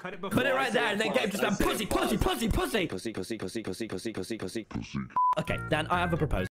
cut it before. Put it right there, and then Gabe just went pussy, pussy, pussy, pussy. Pussy, pussy, pussy, pussy, pussy, pussy, pussy. Okay, Dan, I have a proposal.